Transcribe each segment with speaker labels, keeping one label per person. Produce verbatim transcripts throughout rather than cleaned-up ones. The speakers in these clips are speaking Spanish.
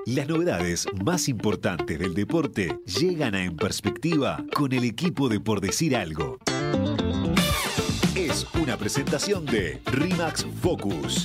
Speaker 1: Las novedades más importantes del deporte llegan a En Perspectiva con el equipo de Por Decir Algo. Es una presentación de RIMAX Focus.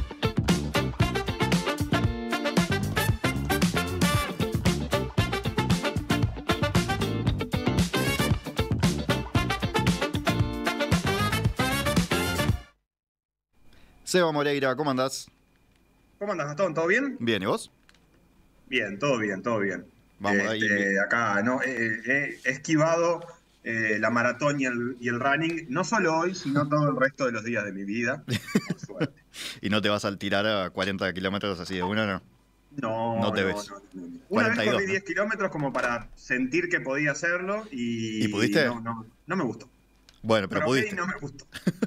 Speaker 2: Seba Moreira, ¿cómo andás?
Speaker 3: ¿Cómo andas, Gastón? ¿Todo bien?
Speaker 2: Bien, ¿y vos?
Speaker 3: Bien, todo bien, todo bien.
Speaker 2: Vamos
Speaker 3: Este,
Speaker 2: ahí.
Speaker 3: Acá, ¿no? Eh, eh, he esquivado eh, la maratón y el, y el running, no solo hoy, sino todo el resto de los días de mi vida, por suerte.
Speaker 2: ¿Y no te vas a tirar a cuarenta kilómetros así de una, no?
Speaker 3: No,
Speaker 2: No te
Speaker 3: no,
Speaker 2: ves.
Speaker 3: no, no, no. Una
Speaker 2: cuarenta y
Speaker 3: vez
Speaker 2: dos,
Speaker 3: corrí
Speaker 2: ¿no?
Speaker 3: diez kilómetros como para sentir que podía hacerlo
Speaker 2: ¿Y
Speaker 3: y
Speaker 2: pudiste?
Speaker 3: no, no, no me gustó.
Speaker 2: Bueno, pero
Speaker 3: Probé y
Speaker 2: pudiste.
Speaker 3: no me gustó.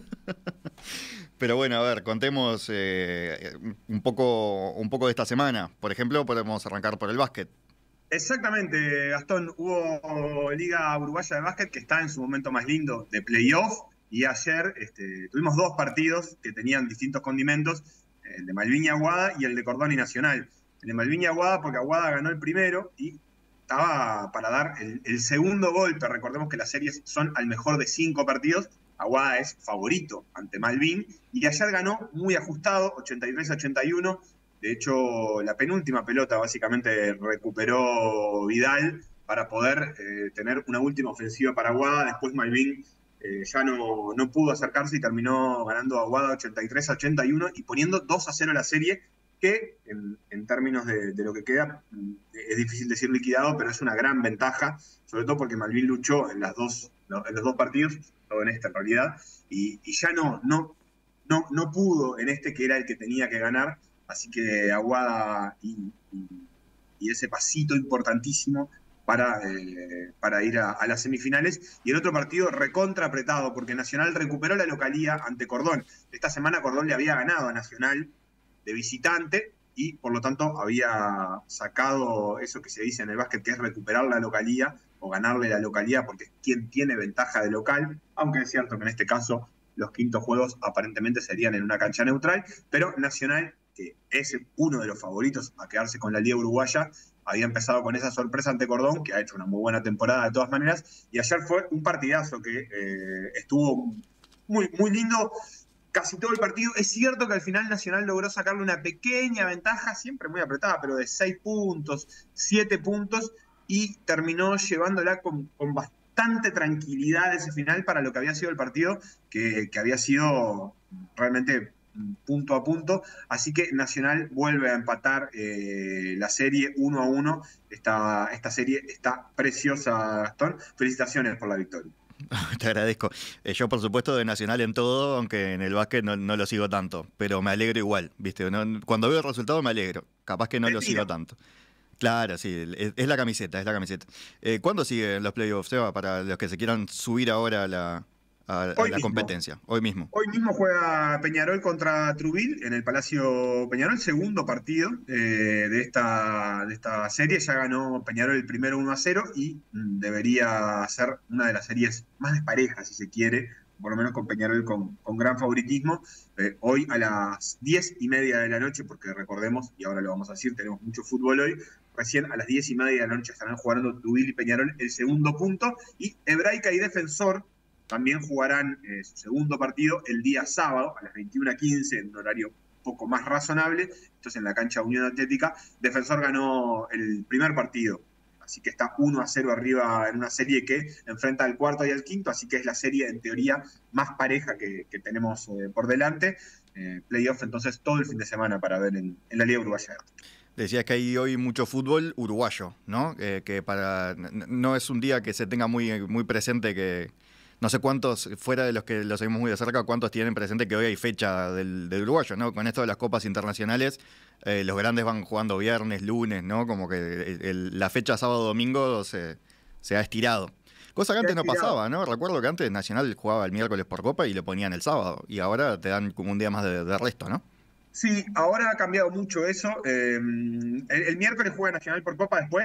Speaker 2: Pero bueno, a ver, contemos eh, un poco, un poco de esta semana. Por ejemplo, podemos arrancar por el básquet.
Speaker 3: Exactamente, Gastón. Hubo Liga Uruguaya de Básquet que está en su momento más lindo de playoff y ayer este, tuvimos dos partidos que tenían distintos condimentos, el de Malvin y Aguada y el de Cordón y Nacional. El de Malvin y Aguada porque Aguada ganó el primero y estaba para dar el, el segundo golpe. Recordemos que las series son al mejor de cinco partidos. Aguada es favorito ante Malvin y ayer ganó muy ajustado, ochenta y tres a ochenta y uno. De hecho, la penúltima pelota básicamente recuperó Vidal para poder eh, tener una última ofensiva para Aguada. Después Malvin eh, ya no, no pudo acercarse y terminó ganando a Aguada ochenta y tres a ochenta y uno y poniendo dos a cero la serie, que en, en términos de, de lo que queda es difícil decir liquidado, pero es una gran ventaja, sobre todo porque Malvin luchó en, las dos, en los dos partidos, todo en esta en realidad, y, y ya no, no, no, no pudo en este que era el que tenía que ganar. Así que Aguada y, y, y ese pasito importantísimo para, eh, para ir a, a las semifinales. Y el otro partido recontra apretado, porque Nacional recuperó la localía ante Cordón. Esta semana Cordón le había ganado a Nacional de visitante y por lo tanto había sacado eso que se dice en el básquet, que es recuperar la localía o ganarle la localía, porque es quien tiene ventaja de local, aunque es cierto que en este caso los quintos juegos aparentemente serían en una cancha neutral, pero Nacional, que es uno de los favoritos a quedarse con la Liga Uruguaya, había empezado con esa sorpresa ante Cordón, que ha hecho una muy buena temporada de todas maneras, y ayer fue un partidazo que eh, estuvo muy, muy lindo casi todo el partido. Es cierto que al final Nacional logró sacarle una pequeña ventaja, siempre muy apretada, pero de seis puntos, siete puntos, y terminó llevándola con, con bastante tranquilidad ese final para lo que había sido el partido, que, que había sido realmente punto a punto. Así que Nacional vuelve a empatar eh, la serie uno a uno. Esta, esta serie está preciosa, Gastón. Felicitaciones por la victoria.
Speaker 2: Te agradezco. Eh, yo, por supuesto, de Nacional en todo, aunque en el básquet no, no lo sigo tanto. Pero me alegro igual, ¿viste? No, cuando veo el resultado me alegro. Capaz que no lo sigo tanto. Claro, sí, es, es la camiseta, es la camiseta. Eh, ¿Cuándo siguen los playoffs, Seba, para los que se quieran subir ahora a la, a, a la competencia? Hoy mismo.
Speaker 3: Hoy mismo juega Peñarol contra Trubil en el Palacio Peñarol, segundo partido eh, de, esta, de esta serie. Ya ganó Peñarol el primero uno a cero y mm, debería ser una de las series más desparejas, si se quiere, por lo menos con Peñarol con, con gran favoritismo. Eh, hoy a las diez y media de la noche, porque recordemos, y ahora lo vamos a decir, tenemos mucho fútbol hoy, recién a las diez y media de la noche estarán jugando Trubil y Peñarol el segundo punto, y Hebraica y Defensor también jugarán eh, su segundo partido el día sábado a las veintiuna quince, en un horario un poco más razonable. Esto es en la cancha Unión Atlética. Defensor ganó el primer partido, así que está uno a cero arriba en una serie que enfrenta al cuarto y al quinto, así que es la serie en teoría más pareja que, que tenemos eh, por delante. Eh, playoff entonces todo el fin de semana para ver en, en la Liga Uruguaya.
Speaker 2: Decías que hay hoy mucho fútbol uruguayo, ¿no? Eh, que para no es un día que se tenga muy, muy presente que... No sé cuántos, fuera de los que lo seguimos muy de cerca, cuántos tienen presente que hoy hay fecha del, del uruguayo, ¿no? Con esto de las copas internacionales, eh, los grandes van jugando viernes, lunes, ¿no? Como que el, el, la fecha sábado-domingo se, se ha estirado. Cosa que antes no pasaba, ¿no? Recuerdo que antes Nacional jugaba el miércoles por copa y lo ponían el sábado. Y ahora te dan como un día más de, de resto, ¿no?
Speaker 3: Sí, ahora ha cambiado mucho eso. Eh, el, el miércoles juega Nacional por copa después.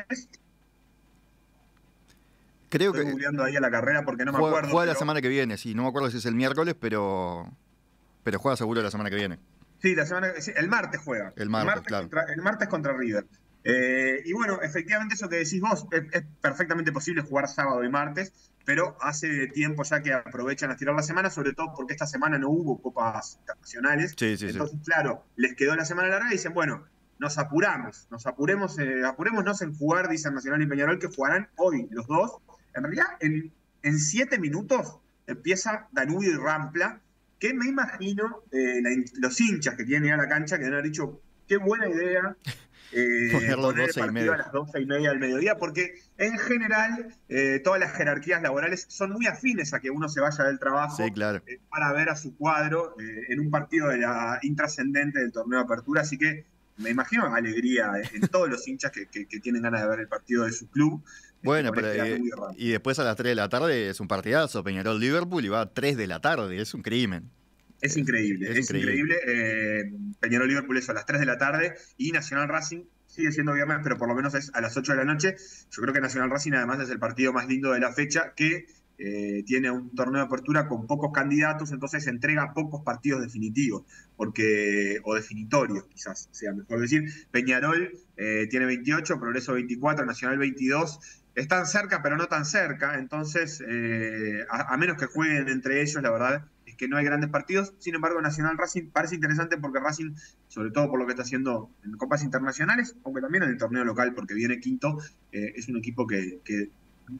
Speaker 2: Creo
Speaker 3: Estoy
Speaker 2: que
Speaker 3: googleando ahí a la carrera porque no me
Speaker 2: juega,
Speaker 3: acuerdo.
Speaker 2: Juega
Speaker 3: pero...
Speaker 2: la semana que viene, sí. No me acuerdo si es el miércoles, pero pero juega seguro la semana que viene.
Speaker 3: Sí, la semana sí, el martes juega.
Speaker 2: El martes,
Speaker 3: el martes
Speaker 2: claro.
Speaker 3: Contra, el martes contra River. Eh, y bueno, efectivamente eso que decís vos, es, es perfectamente posible jugar sábado y martes, pero hace tiempo ya que aprovechan a estirar la semana, sobre todo porque esta semana no hubo copas internacionales.
Speaker 2: Sí, sí, sí.
Speaker 3: Entonces, claro, les quedó la semana larga y dicen, bueno, nos apuramos, nos apuremos, eh, apurémonos en jugar, dicen Nacional y Peñarol, que jugarán hoy los dos. En realidad, en, en siete minutos empieza Danubio y Rampla, que me imagino eh, la, los hinchas que tienen a la cancha que deben haber dicho, qué buena idea. Eh,
Speaker 2: Poner los
Speaker 3: poner el
Speaker 2: doce y
Speaker 3: partido
Speaker 2: media.
Speaker 3: a las doce y media del mediodía, porque en general eh, todas las jerarquías laborales son muy afines a que uno se vaya del trabajo
Speaker 2: Sí, claro.
Speaker 3: eh, para ver a su cuadro eh, en un partido de la intrascendente del torneo de apertura, así que me imagino alegría en todos los hinchas que, que, que tienen ganas de ver el partido de su club.
Speaker 2: Bueno,
Speaker 3: este,
Speaker 2: pero
Speaker 3: este
Speaker 2: y,
Speaker 3: muy raro.
Speaker 2: y después a las tres de la tarde es un partidazo, Peñarol-Liverpool, y va a tres de la tarde, es un crimen.
Speaker 3: Es increíble,
Speaker 2: es
Speaker 3: es, increíble. increíble. Eh, Peñarol Liverpool es a las tres de la tarde y Nacional Racing sigue siendo viernes, pero por lo menos es a las ocho de la noche. Yo creo que Nacional Racing además es el partido más lindo de la fecha, que eh, tiene un torneo de apertura con pocos candidatos, entonces entrega pocos partidos definitivos, porque o definitorios quizás sea mejor decir. Peñarol eh, tiene veintiocho, Progreso veinticuatro, Nacional veintidós. Están cerca, pero no tan cerca, entonces eh, a, a menos que jueguen entre ellos, la verdad es que no hay grandes partidos. Sin embargo, Nacional Racing parece interesante porque Racing, sobre todo por lo que está haciendo en copas internacionales, aunque también en el torneo local, porque viene quinto, eh, es un equipo que, que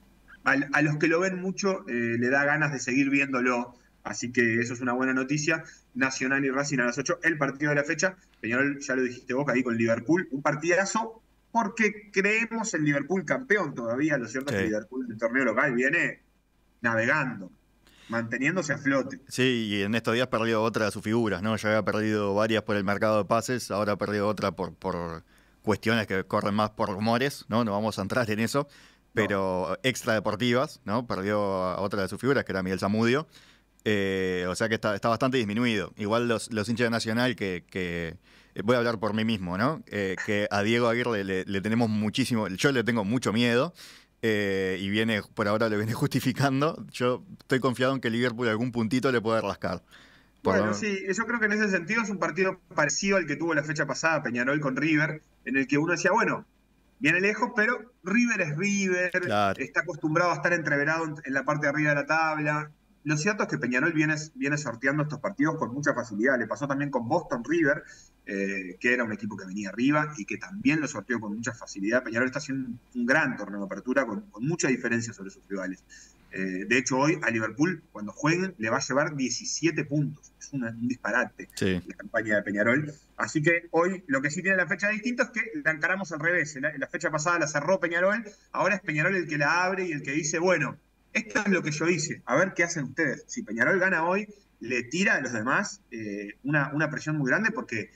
Speaker 3: a, a los que lo ven mucho eh, le da ganas de seguir viéndolo. Así que eso es una buena noticia. Nacional y Racing a las ocho, el partido de la fecha. Peñarol, ya lo dijiste vos, ahí con Liverpool, un partidazo, porque creemos en Liverpool campeón todavía. Lo cierto sí. es que Liverpool en el torneo local viene navegando, manteniéndose a flote.
Speaker 2: Sí, y en estos días perdió otra de sus figuras, ¿no? Ya había perdido varias por el mercado de pases, ahora ha perdido otra por, por cuestiones que corren más por rumores, ¿no? No vamos a entrar en eso, pero no. Extradeportivas, ¿no? Perdió a otra de sus figuras, que era Miguel Zamudio. Eh, o sea que está, está bastante disminuido. Igual los, los hinchas de Nacional que... que voy a hablar por mí mismo, ¿no? Eh, que a Diego Aguirre le, le tenemos muchísimo, yo le tengo mucho miedo, eh, y viene, por ahora lo viene justificando. Yo estoy confiado en que Liverpool algún puntito le puede rascar.
Speaker 3: Por bueno, lo... sí, yo creo que en ese sentido es un partido parecido al que tuvo la fecha pasada Peñarol con River, en el que uno decía, bueno, viene lejos, pero River es River, claro. Está acostumbrado a estar entreverado en la parte de arriba de la tabla. Lo cierto es que Peñarol viene, viene sorteando estos partidos con mucha facilidad. Le pasó también con Boston River, eh, que era un equipo que venía arriba y que también lo sorteó con mucha facilidad. Peñarol está haciendo un, un gran torneo de apertura con, con mucha diferencia sobre sus rivales. Eh, de hecho, hoy a Liverpool, cuando jueguen, le va a llevar diecisiete puntos. Es una, un disparate sí. La campaña de Peñarol. Así que hoy lo que sí tiene la fecha distinta es que la encaramos al revés. La, la fecha pasada la cerró Peñarol, ahora es Peñarol el que la abre y el que dice, bueno, esto es lo que yo hice, a ver qué hacen ustedes. Si Peñarol gana hoy, le tira a los demás eh, una, una presión muy grande porque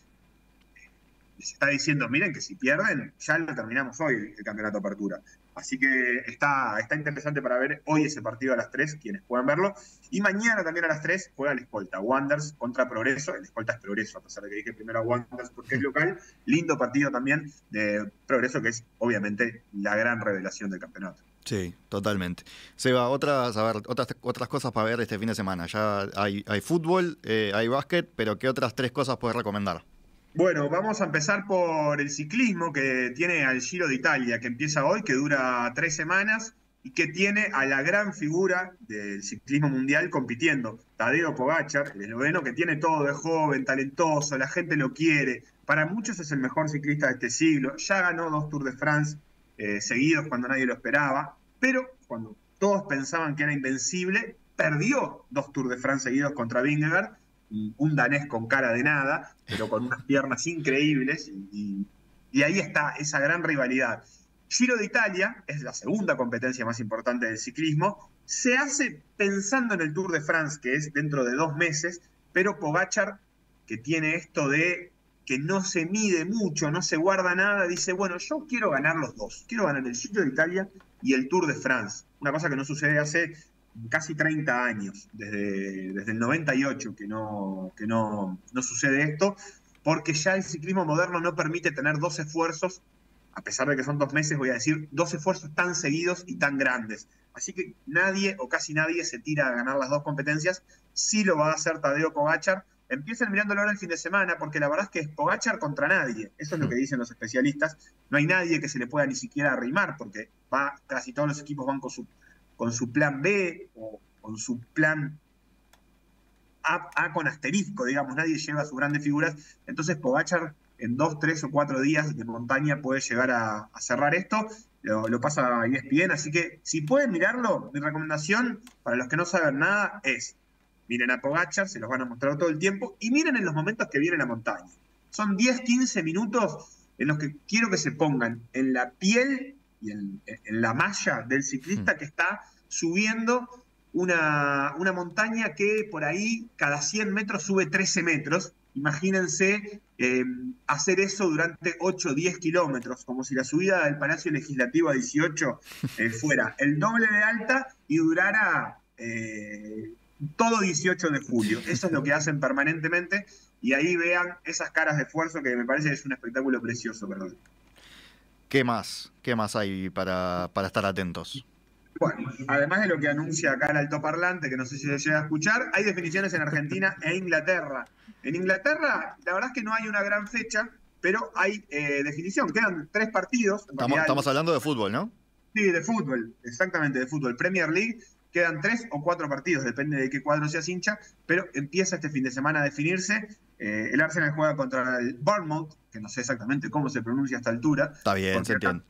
Speaker 3: les está diciendo, miren que si pierden, ya lo terminamos hoy el campeonato de apertura. Así que está, está interesante para ver hoy ese partido a las tres, quienes puedan verlo. Y mañana también a las tres juega el Escolta, Wanderers contra Progreso. El Escolta es Progreso, a pesar de que dije primero a Wanderers porque es local. Lindo partido también de Progreso, que es obviamente la gran revelación del campeonato.
Speaker 2: Sí, totalmente. Seba, otras, a ver, otras, otras cosas para ver este fin de semana. Ya hay, hay fútbol, eh, hay básquet, pero ¿qué otras tres cosas puedes recomendar?
Speaker 3: Bueno, vamos a empezar por el ciclismo, que tiene al Giro de Italia, que empieza hoy, que dura tres semanas y que tiene a la gran figura del ciclismo mundial compitiendo, Tadej Pogačar, el esloveno, que tiene todo, es joven, talentoso, la gente lo quiere. Para muchos es el mejor ciclista de este siglo. Ya ganó dos Tours de France Eh, seguidos cuando nadie lo esperaba, pero cuando todos pensaban que era invencible, perdió dos Tours de France seguidos contra Vingegaard, un danés con cara de nada, pero con unas piernas increíbles, y, y, y ahí está esa gran rivalidad. Giro de Italia es la segunda competencia más importante del ciclismo, se hace pensando en el Tour de France, que es dentro de dos meses, pero Pogačar, que tiene esto de que no se mide mucho, no se guarda nada, dice, bueno, yo quiero ganar los dos, quiero ganar el Giro de Italia y el Tour de France, una cosa que no sucede hace casi treinta años, desde, desde el noventa y ocho que, no, que no, no sucede esto, porque ya el ciclismo moderno no permite tener dos esfuerzos, a pesar de que son dos meses, voy a decir, dos esfuerzos tan seguidos y tan grandes. Así que nadie o casi nadie se tira a ganar las dos competencias, sí lo va a hacer Tadej Pogačar. empiecen mirándolo ahora el fin de semana, porque la verdad es que es Pogačar contra nadie. Eso es lo que dicen los especialistas. No hay nadie que se le pueda ni siquiera arrimar, porque va, casi todos los equipos van con su, con su plan B o con su plan A, A con asterisco, digamos. Nadie lleva sus grandes figuras. Entonces Pogačar en dos, tres o cuatro días de montaña puede llegar a, a cerrar esto. Lo, lo pasa E S P N, así que si pueden mirarlo, mi recomendación para los que no saben nada es miren a Pogačar, se los van a mostrar todo el tiempo, y miren en los momentos que viene la montaña. Son diez, quince minutos en los que quiero que se pongan en la piel y en, en la malla del ciclista que está subiendo una, una montaña que por ahí cada cien metros sube trece metros. Imagínense eh, hacer eso durante ocho o diez kilómetros, como si la subida del Palacio Legislativo a dieciocho eh, fuera el doble de alta y durara eh, todo dieciocho de julio. Eso es lo que hacen permanentemente, y ahí vean esas caras de esfuerzo que me parece que es un espectáculo precioso, perdón.
Speaker 2: ¿Qué más? ¿Qué más hay para, para estar atentos?
Speaker 3: Bueno, además de lo que anuncia acá el altoparlante, que no sé si se llega a escuchar, hay definiciones en Argentina e Inglaterra. En Inglaterra, la verdad es que no hay una gran fecha, pero hay eh, definición. Quedan tres partidos.
Speaker 2: Estamos, estamos hablando de fútbol, ¿no?
Speaker 3: Sí, de fútbol, exactamente, de fútbol. Premier League, quedan tres o cuatro partidos, depende de qué cuadro seas hincha, pero empieza este fin de semana a definirse. Eh, el Arsenal juega contra el Bournemouth, que no sé exactamente cómo se pronuncia a esta altura.
Speaker 2: Está bien, se entiende.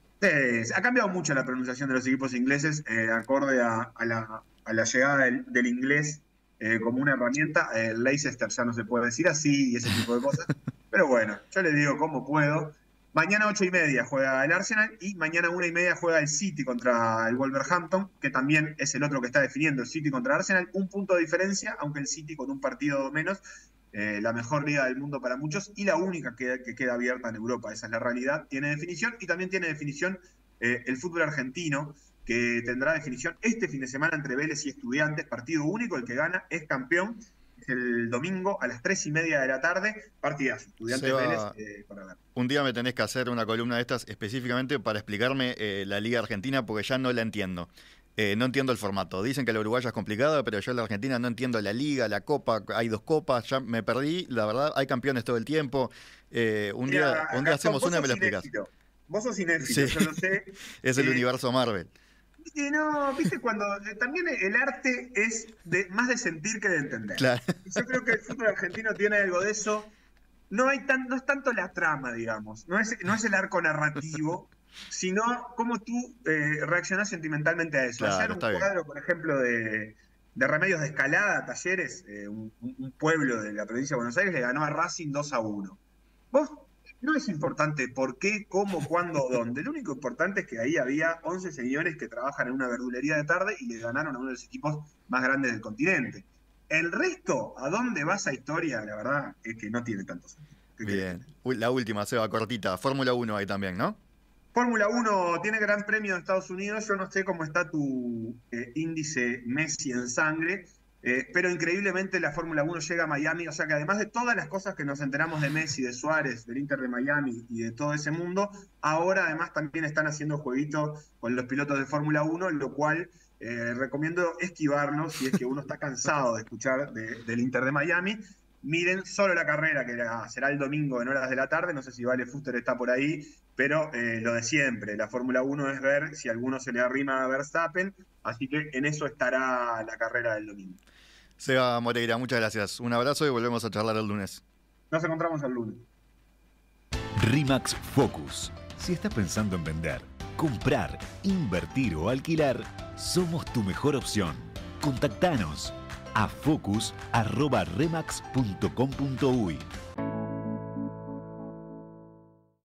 Speaker 3: Eh, ha cambiado mucho la pronunciación de los equipos ingleses, eh, acorde a, a, la, a la llegada del, del inglés eh, como una herramienta. El Leicester ya no se puede decir así y ese tipo de cosas. Pero bueno, yo les digo cómo puedo. Mañana ocho y media juega el Arsenal y mañana una y media juega el City contra el Wolverhampton, que también es el otro que está definiendo, el City contra Arsenal. Un punto de diferencia, aunque el City con un partido menos. Eh, la mejor liga del mundo para muchos y la única que, que queda abierta en Europa, esa es la realidad, tiene definición, y también tiene definición eh, el fútbol argentino, que tendrá definición este fin de semana entre Vélez y Estudiantes, partido único, el que gana es campeón, es el domingo a las tres y media de la tarde, partidazo, Estudiantes
Speaker 2: Seba,
Speaker 3: Vélez, eh, para ver.
Speaker 2: Un día me tenés que hacer una columna de estas específicamente para explicarme eh, la liga argentina, porque ya no la entiendo. Eh, no entiendo el formato. Dicen que la uruguaya es complicada, pero yo en la Argentina no entiendo la liga, la copa, hay dos copas, ya me perdí, la verdad, hay campeones todo el tiempo. Eh, un,
Speaker 3: Mira,
Speaker 2: día, un día hacemos una y me la explicás.
Speaker 3: Vos sos cinéfilo,
Speaker 2: Sí.
Speaker 3: yo lo sé.
Speaker 2: Es el
Speaker 3: eh,
Speaker 2: universo Marvel.
Speaker 3: Y no, viste, cuando eh, también el arte es de, más de sentir que de entender.
Speaker 2: Claro.
Speaker 3: Y yo creo que el fútbol argentino tiene algo de eso. No hay tan, no es tanto la trama, digamos, no es, no es el arco narrativo, sino cómo tú eh, reaccionás sentimentalmente a eso.
Speaker 2: Claro,
Speaker 3: Ayer un
Speaker 2: está bien.
Speaker 3: cuadro, por ejemplo, de, de Remedios de Escalada, Talleres, eh, un, un pueblo de la provincia de Buenos Aires, le ganó a Racing dos a uno. Vos, no es importante por qué, cómo, cuándo, dónde. Lo único importante es que ahí había once señores que trabajan en una verdulería de tarde y le ganaron a uno de los equipos más grandes del continente. El resto, ¿a dónde va esa historia? La verdad es que no tiene tanto sentido.
Speaker 2: Bien. Uy, la última, Seba, cortita. Fórmula uno hay también, ¿no?
Speaker 3: Fórmula uno tiene Gran Premio de Estados Unidos. Yo no sé cómo está tu eh, índice Messi en sangre, eh, pero increíblemente la Fórmula uno llega a Miami. O sea que además de todas las cosas que nos enteramos de Messi, de Suárez, del Inter de Miami y de todo ese mundo, ahora además también están haciendo jueguitos con los pilotos de Fórmula uno, lo cual eh, recomiendo esquivarlo si es que uno está cansado de escuchar de, del Inter de Miami. Miren solo la carrera, que será el domingo en horas de la tarde. No sé si Vale Fuster está por ahí, pero eh, lo de siempre, la Fórmula uno es ver si a alguno se le arrima a Verstappen, así que en eso estará la carrera del domingo.
Speaker 2: Seba Moreira, muchas gracias. Un abrazo y volvemos a charlar el lunes.
Speaker 3: Nos encontramos el lunes.
Speaker 1: RIMAX Focus. Si estás pensando en vender, comprar, invertir o alquilar, somos tu mejor opción. Contactanos a focus arroba remax punto com punto uy.